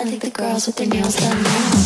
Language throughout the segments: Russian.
I think the girls with their nails done now.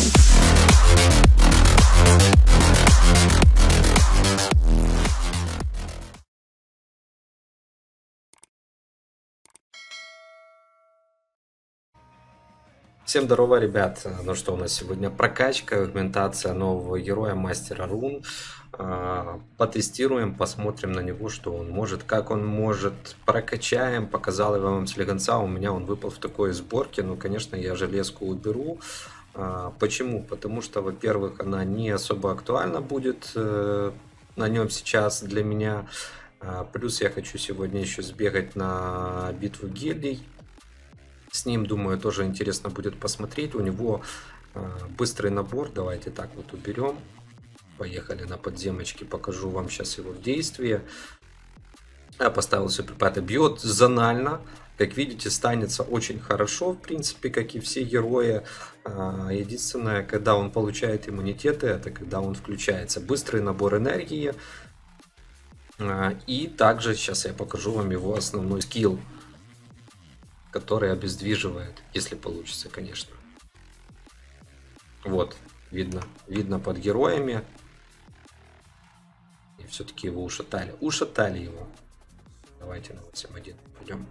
Всем здорово, ребят. Ну что, у нас сегодня прокачка, агментация нового героя, мастера рун. Потестируем, посмотрим на него, что он может, как он может. Прокачаем. Показал я вам слегонца, у меня он выпал в такой сборке. Ну, конечно, я железку уберу. Почему? Потому что, во-первых, она не особо актуальна будет на нем сейчас для меня. Плюс я хочу сегодня еще сбегать на битву гильдий. С ним, думаю, тоже интересно будет посмотреть. У него быстрый набор. Давайте так вот уберем. Поехали на подземочки. Покажу вам сейчас его в действии. Я поставил суперпэта. Бьет зонально. Как видите, станется очень хорошо, в принципе, как и все герои. Единственное, когда он получает иммунитеты, это когда он включается. Быстрый набор энергии. И также сейчас я покажу вам его основной скилл, который обездвиживает, если получится, конечно. Вот, видно под героями. И все-таки его ушатали. Ушатали его. Давайте на 8-1 пойдем.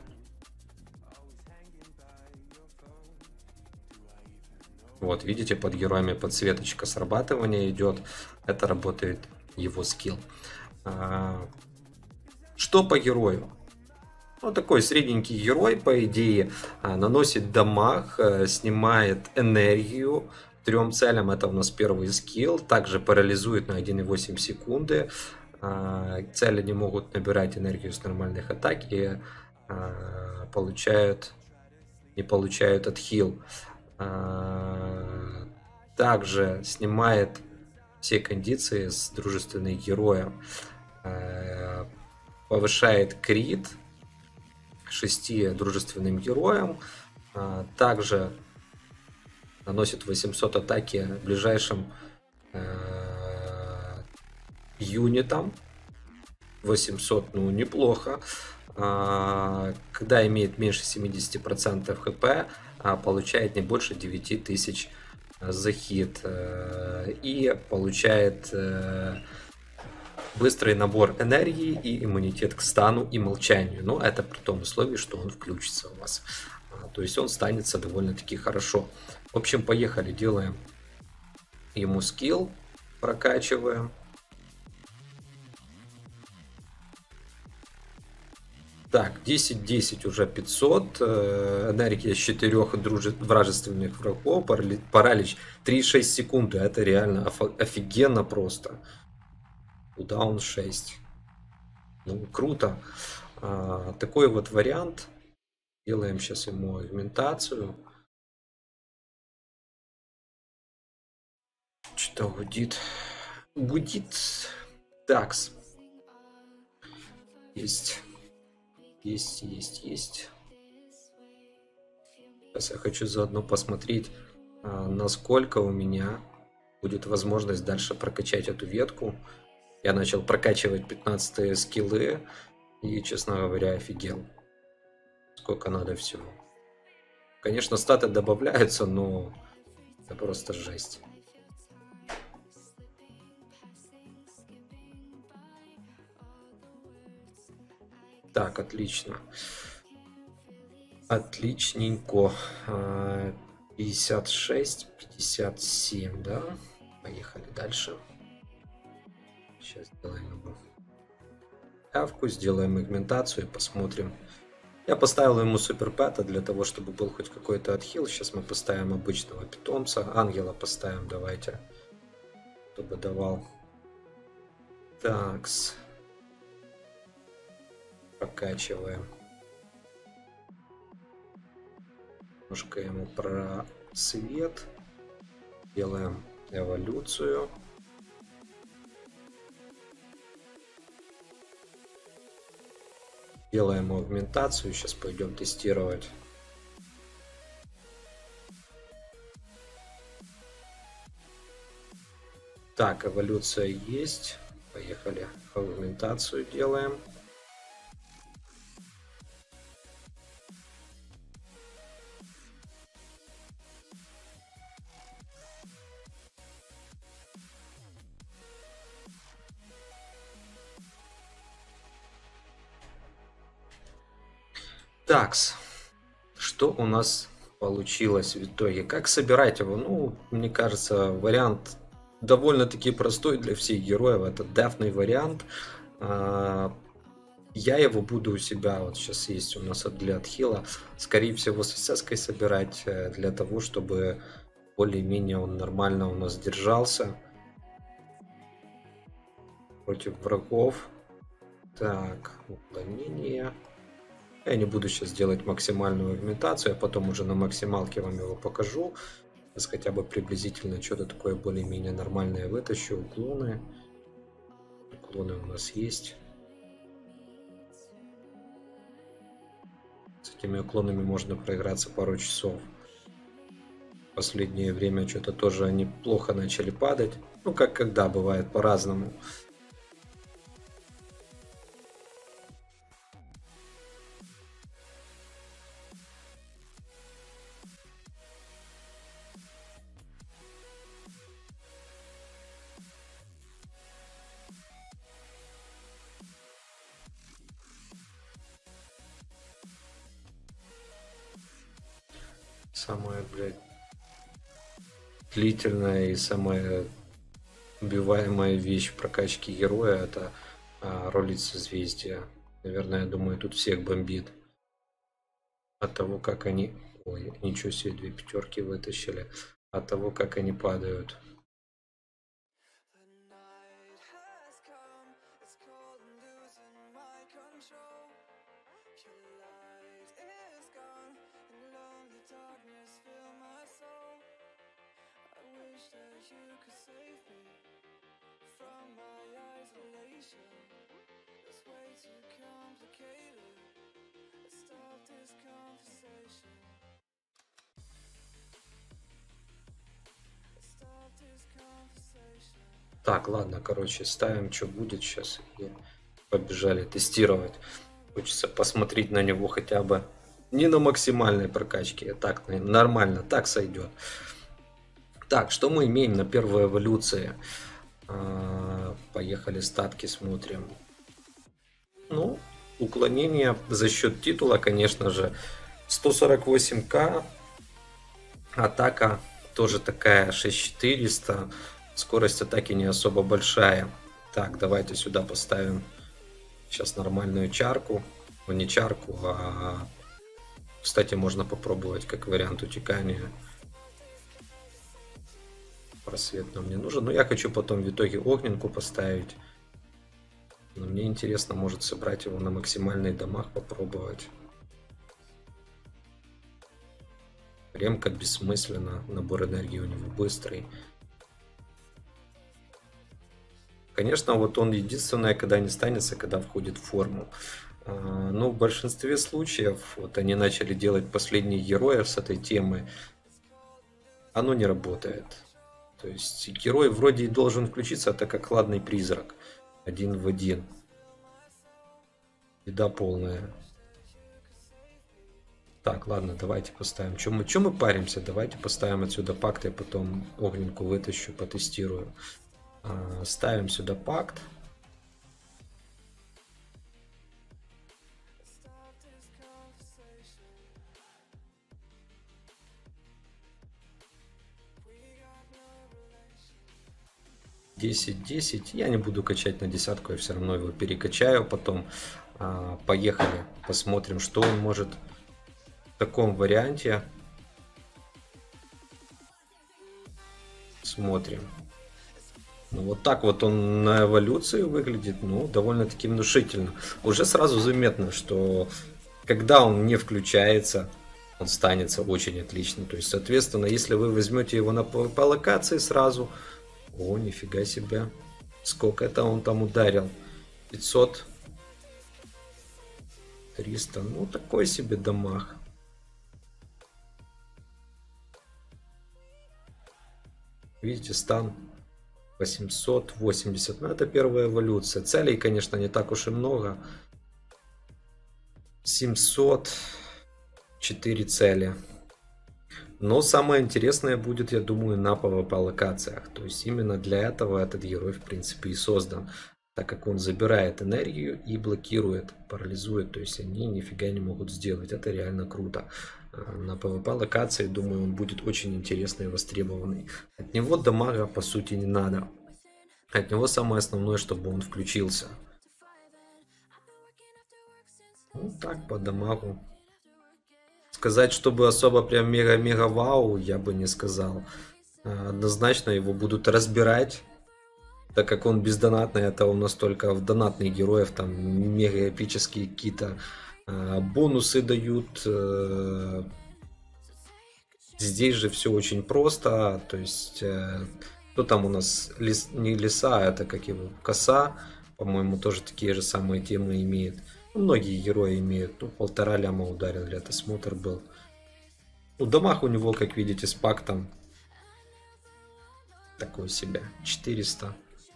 Вот, видите, под героями подсветочка срабатывания идет. Это работает его скилл. Что по герою? Ну, такой средненький герой, по идее, наносит дамаг, снимает энергию. 3 целям, это у нас первый скилл. Также парализует на 1,8 секунды. Цели не могут набирать энергию с нормальных атак и не получают отхил. Также снимает все кондиции с дружественных героев. Повышает крит 6 дружественным героям. Также наносит 800 атаки ближайшим юнитам. 800, ну, неплохо. Когда имеет меньше 70% хп, получает не больше 9000 за хит. И получает быстрый набор энергии и иммунитет к стану и молчанию. Но это при том условии, что он включится у вас. То есть он станется довольно-таки хорошо. В общем, поехали, делаем ему скилл, прокачиваем. Так, 10-10 уже 500. Энергия с 4 вражественных врагов. Паралич 3,6 секунды. Это реально офигенно просто. Кулдаун 6. Ну, круто. Такой вот вариант. Делаем сейчас ему агментацию. Что гудит? Гудит. Такс. Есть. Есть. Сейчас я хочу заодно посмотреть, насколько у меня будет возможность дальше прокачать эту ветку. Я начал прокачивать 15-е скиллы и, честно говоря, офигел. Сколько надо всего. Конечно, статы добавляются, но это просто жесть. Так, отлично. Отличненько. 56, 57, да? Поехали дальше. Сейчас сделаем явку, сделаем агментацию и посмотрим. Я поставил ему суперпэта для того, чтобы был хоть какой-то отхил. Сейчас мы поставим обычного питомца. Ангела поставим, давайте. Чтобы давал. Такс. Прокачиваем. Немножко ему просвет. Делаем эволюцию. Делаем агментацию. Сейчас пойдем тестировать. Так, эволюция есть. Поехали. Агментацию делаем. Такс, что у нас получилось в итоге? Как собирать его? Ну, мне кажется, вариант довольно-таки простой для всех героев. Это дефный вариант. Я его буду у себя, вот сейчас есть у нас для отхила, скорее всего с СС-кой собирать, для того, чтобы более-менее он нормально у нас держался против врагов. Так, уклонение. Я не буду сейчас делать максимальную агментацию, я потом уже на максималке вам его покажу. Сейчас хотя бы приблизительно что-то такое более-менее нормальное вытащу. Уклоны. Уклоны у нас есть. С этими уклонами можно проиграться пару часов. В последнее время что-то тоже они плохо начали падать. Ну, как когда, бывает по-разному. Самая, блядь, длительная и самая убиваемая вещь в прокачке героя — это ролить созвездия. Наверное, я думаю, тут всех бомбит. От того, как они... Ой, ничего себе, 2 пятерки вытащили. От того, как они падают. Так, ладно, короче, ставим, что будет сейчас. И побежали тестировать. Хочется посмотреть на него хотя бы не на максимальной прокачке, а так нормально, так сойдет. Так, что мы имеем на первой эволюции? Поехали, статки смотрим. Ну, уклонение за счет титула, конечно же, 148к. Атака тоже такая 6400. Скорость атаки не особо большая. Так, давайте сюда поставим сейчас нормальную чарку. Ну, не чарку, а... Кстати, можно попробовать как вариант утекания. Просвет нам не нужен. Но я хочу потом в итоге огненку поставить. Но мне интересно, может собрать его на максимальных домах, попробовать. Ремка бессмысленно. Набор энергии у него быстрый. Конечно, вот он единственное, когда не станется, когда входит в форму. Но в большинстве случаев, вот они начали делать последних героев с этой темы, оно не работает. То есть герой вроде и должен включиться, это как хладный призрак. 1 в 1. Беда полная. Так, ладно, давайте поставим. Чем мы паримся? Давайте поставим отсюда пакт, я потом огненку вытащу, потестирую. Ставим сюда пакт. Десять. Я не буду качать на десятку, я все равно его перекачаю потом. Поехали, посмотрим, что он может в таком варианте. Смотрим. Ну, вот так вот он на эволюции выглядит, ну, довольно-таки внушительно. Уже сразу заметно, что когда он не включается, он станется очень отлично. То есть, соответственно, если вы возьмете его по локации сразу... О, нифига себе. Сколько это он там ударил? 500. 300. Ну, такой себе дамаг. Видите, стан 880. Ну, это первая эволюция. Целей, конечно, не так уж и много. 704 цели. Но самое интересное будет, я думаю, на PvP локациях. То есть именно для этого этот герой, в принципе, и создан. так как он забирает энергию и блокирует, парализует, то есть они нифига не могут сделать. Это реально круто. На PvP локации, думаю, он будет очень интересный и востребованный. От него дамага по сути не надо. От него самое основное, чтобы он включился. Ну так, по дамагу. Сказать, чтобы особо прям мега-мега вау, я бы не сказал. Однозначно его будут разбирать. Так как он бездонатный, это у нас только в донатных героев там мега эпические какие-то бонусы дают. Здесь же все очень просто. То есть, кто там у нас? Не лиса, это как его? Коса. По-моему, тоже такие же самые темы имеет. Многие герои имеют. Ну, 1,5 ляма ударил, это смотр был. Ну, дамаг у него, как видите, спак там такой себе. 400.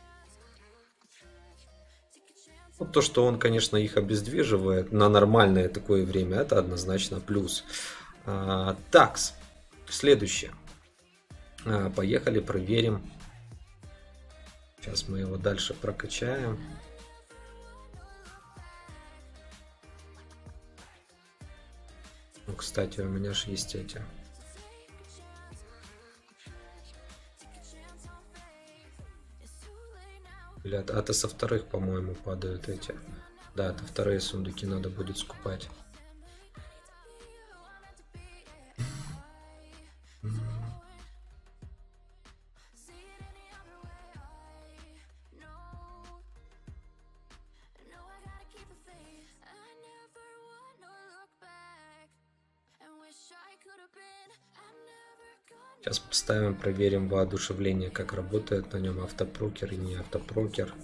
Вот то, что он, конечно, их обездвиживает на нормальное такое время, это однозначно плюс. Такс. Следующее. Поехали, проверим. Сейчас мы его дальше прокачаем. Ну, кстати, у меня же есть эти. Бля, это со вторых, по-моему, падают эти. Да, это вторые сундуки надо будет скупать. Сейчас поставим, проверим воодушевление, как работает на нем автопрокер и не автопрокер.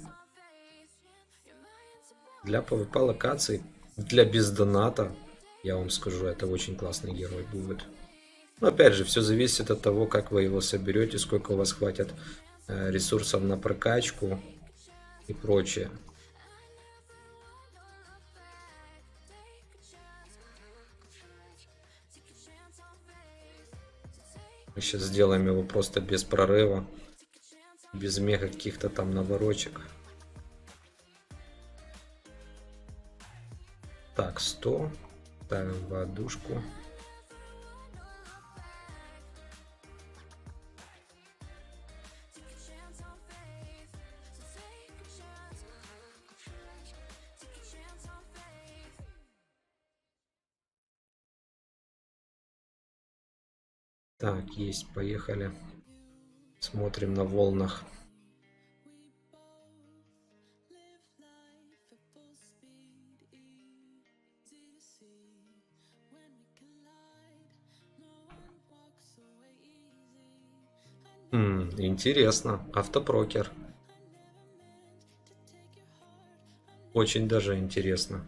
Для PvP локаций, для бездоната, я вам скажу, это очень классный герой будет. Но опять же, все зависит от того, как вы его соберете, сколько у вас хватит ресурсов на прокачку и прочее. Мы сейчас сделаем его просто без прорыва, без мега каких-то там наворочек. Так, 100. Ставим воздушку. Так, есть, поехали. Смотрим на волнах. Интересно. Автопрокер. Очень даже интересно.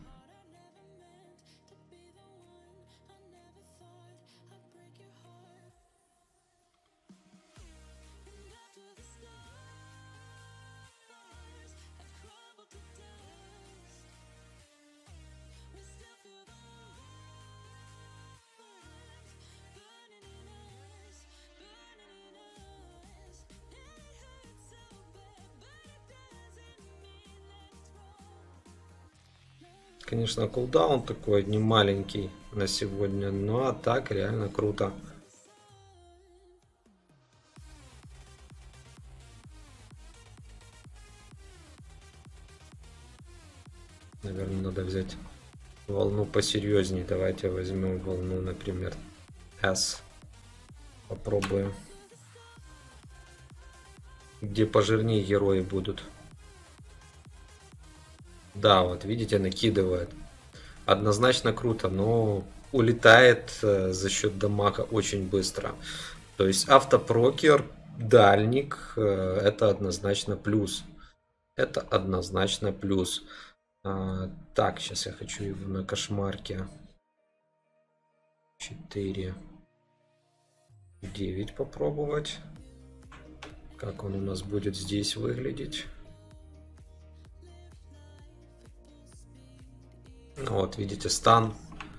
Конечно, кулдаун такой не маленький на сегодня, но а так реально круто. Наверное, надо взять волну посерьезнее. Давайте возьмем волну, например, S. Попробуем. Где пожирнее герои будут. Да, вот видите, накидывает. Однозначно круто, но улетает за счет дамага очень быстро. То есть автопрокер, дальник, это однозначно плюс. Это однозначно плюс. Так, сейчас я хочу его на кошмарке. 4, 9 попробовать. Как он у нас будет здесь выглядеть. Вот, видите, стан.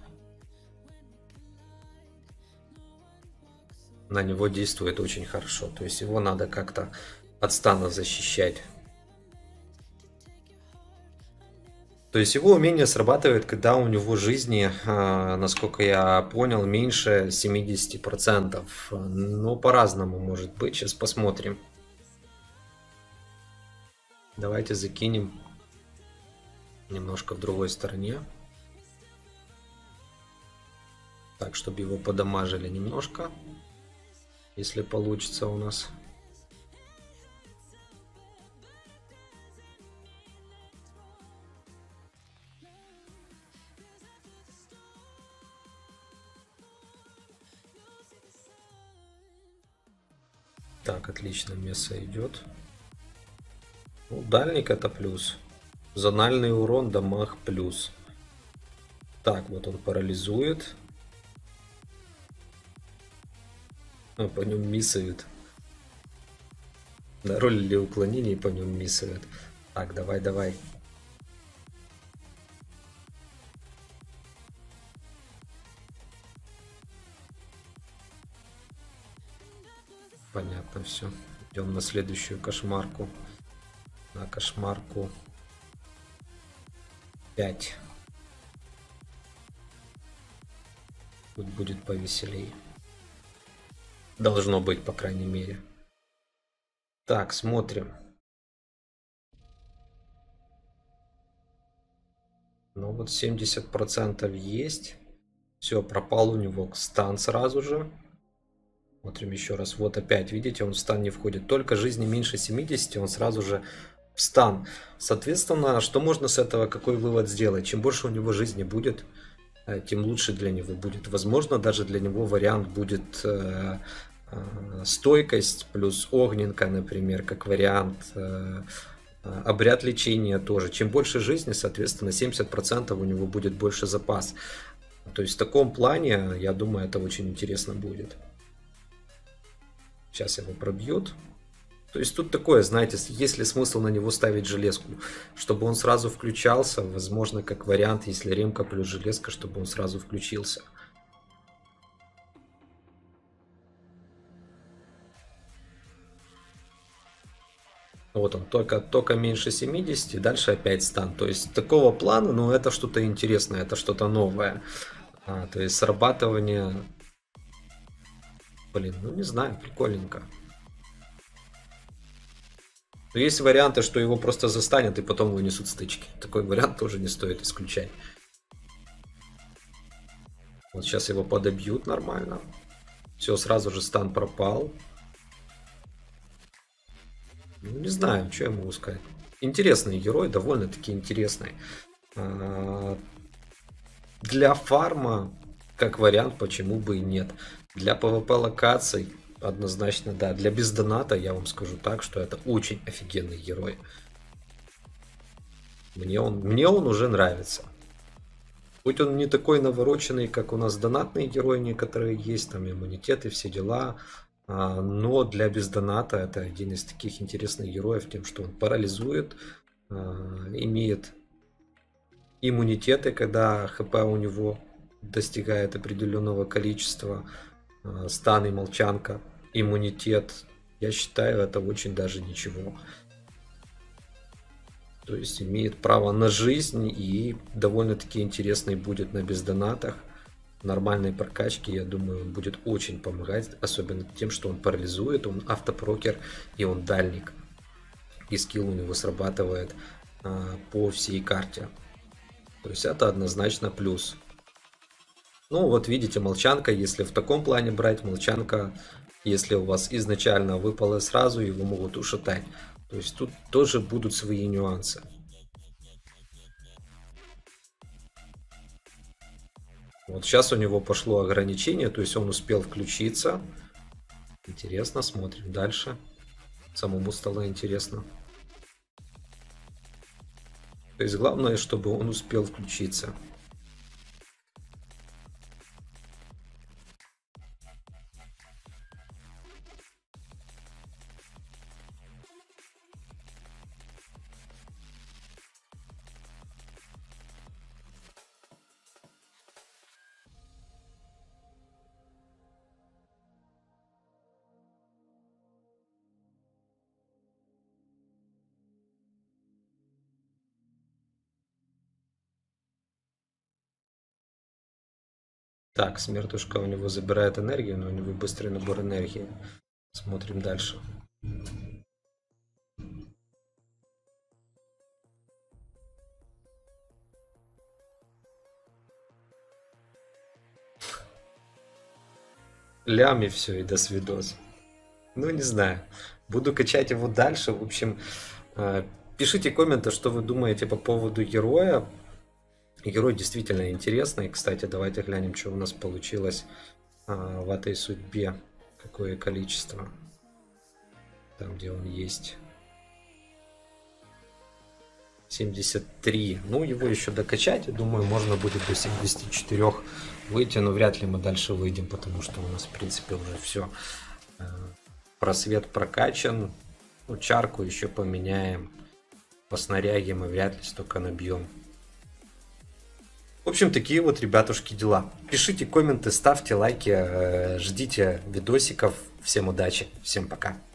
На него действует очень хорошо. То есть его надо как-то от стана защищать. То есть его умение срабатывает, когда у него жизни, насколько я понял, меньше 70%. Но по-разному может быть. Сейчас посмотрим. Давайте закинем немножко в другой стороне. Так, чтобы его подамажили немножко. Если получится у нас. Так, отлично, место идет. Ну, дальник это плюс. Зональный урон, дамаг плюс. Так, вот он парализует. По нем миссают. На роль или уклонений по нем миссают. Так, давай. Понятно все. Идем на следующую кошмарку. На кошмарку 5. Тут будет повеселее. Должно быть, по крайней мере. Так, смотрим. Ну вот 70% есть. Все, пропал у него стан сразу же. Смотрим еще раз. Вот опять, видите, он в стан не входит. Только жизни меньше 70, он сразу же в стан. Соответственно, что можно с этого, какой вывод сделать? Чем больше у него жизни будет, тем лучше для него будет. Возможно, даже для него вариант будет стойкость плюс огненка, например, как вариант. Обряд лечения тоже. Чем больше жизни, соответственно, 70% у него будет больше запас. То есть в таком плане, я думаю, это очень интересно будет. Сейчас его пробьют. То есть тут такое, знаете, есть ли смысл на него ставить железку, чтобы он сразу включался, возможно, как вариант, если ремка плюс железка, чтобы он сразу включился. Вот он, только меньше 70, дальше опять стан. То есть такого плана, ну это что-то интересное, это что-то новое. То есть срабатывание... Блин, ну не знаю, прикольненько. Но есть варианты, что его просто застанет и потом вынесут стычки. Такой вариант тоже не стоит исключать. Вот сейчас его подобьют нормально. Все, сразу же стан пропал. Ну, не знаю, что я могу сказать. Интересный герой, довольно-таки интересный. Для фарма, как вариант, почему бы и нет. Для PvP локаций однозначно да. Для бездоната я вам скажу так, что это очень офигенный герой. Мне он уже нравится. Хоть он не такой навороченный, как у нас донатные герои некоторые есть, там иммунитет и все дела. Но для бездоната это один из таких интересных героев, тем, что он парализует, имеет иммунитеты, когда хп у него достигает определенного количества, стан и молчанка, иммунитет. Я считаю, это очень даже ничего. То есть имеет право на жизнь и довольно-таки интересный будет на бездонатах. Нормальной прокачки, я думаю, он будет очень помогать, особенно тем, что он парализует, он автопрокер и он дальник. И скилл у него срабатывает по всей карте. То есть это однозначно плюс. Ну вот видите, молчанка, если в таком плане брать, молчанка, если у вас изначально выпало сразу, его могут ушатать. То есть тут тоже будут свои нюансы. Вот сейчас у него пошло ограничение, то есть он успел включиться. Интересно, смотрим дальше. Самому стало интересно. То есть главное, чтобы он успел включиться. Так, смертушка у него забирает энергию, но у него быстрый набор энергии. Смотрим дальше. Лям и все, и до свидос. Ну, не знаю. Буду качать его дальше. В общем, пишите комменты, что вы думаете по поводу героя. Герой действительно интересный. Кстати, давайте глянем, что у нас получилось в этой судьбе. Какое количество. Там, где он есть. 73. Ну, его еще докачать. Я думаю, можно будет до 74 выйти. Но вряд ли мы дальше выйдем, потому что у нас, в принципе, уже все. Просвет прокачан. Ну, чарку еще поменяем. По снаряге мы вряд ли столько набьем. В общем, такие вот, ребятушки, дела. Пишите комменты, ставьте лайки, ждите видосиков. Всем удачи, всем пока.